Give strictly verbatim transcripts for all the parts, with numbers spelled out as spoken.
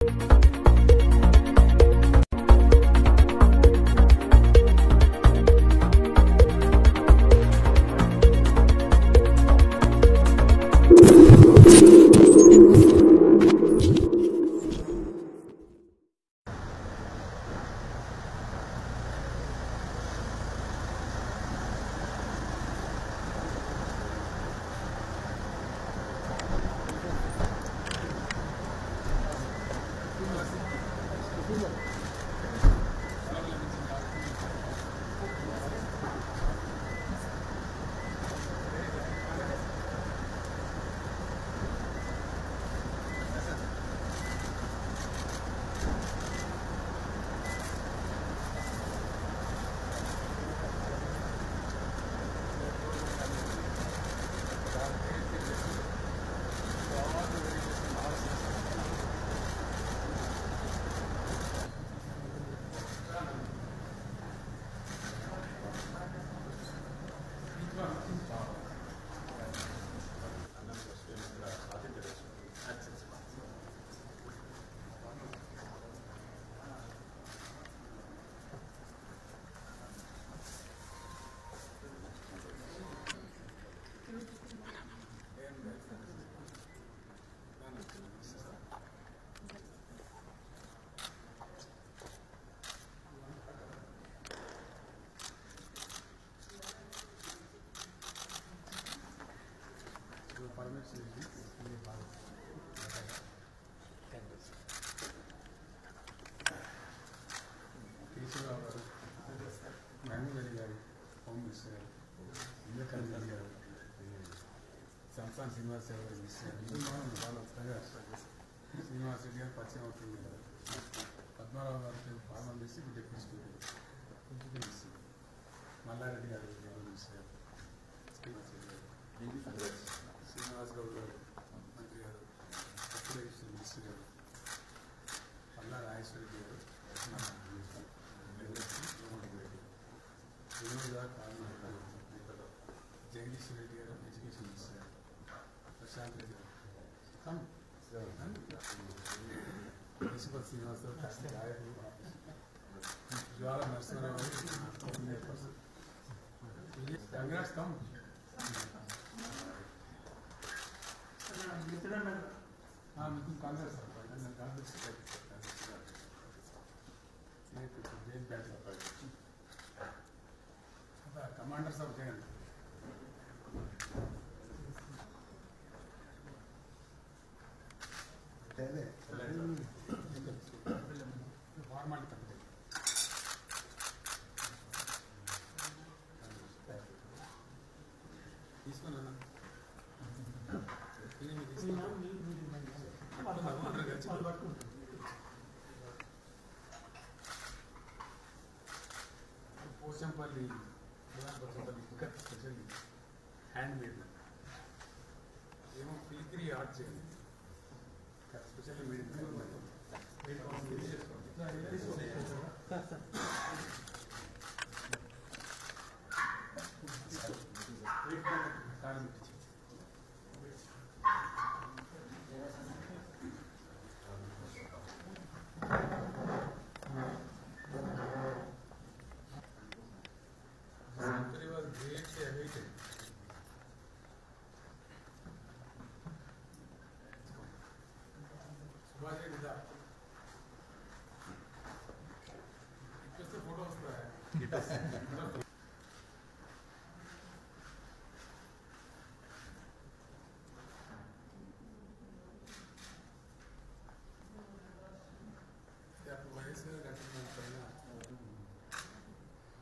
సంస్థాన శ్రీనివాస్ శ్రీనివాస్ రెడ్డి గారు పరిచయం అవుతుంది కదా, పద్మారావు గారు పాలన చేసి డిప్యూటీ స్పీకర్ మల్లారెడ్డి గారు శ్రీనివాస్ గౌడ్ గారు మంత్రి గారు, అఖిలేశ్వర మినిస్టర్ గారు, పల్లా రాజేశ్వరరెడ్డి గారు, జగదీశ్వర రెడ్డి గారు ఎడ్యుకేషన్ మినిస్టర్ గారు, ప్రశాంత్ రెడ్డి గారు, ప్రిన్సిపల్ శ్రీనివాసరావు జ్వాల నరసింహారావు గారు, కంగ్రాట్స్ కమ్ మీకు కాంగ్రెస్ కమాండర్ సాబ్ జగన్ ఫార్మాలిటీ కంప్లీట్ తీసుకున్నా Pochampally Pochampally cooker special handmade ఏమో ఫిలిగ్రీ ఆర్ట్ చేయాలి స్పెషల్ మేడ్ फोटो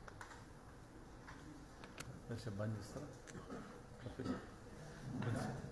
बंद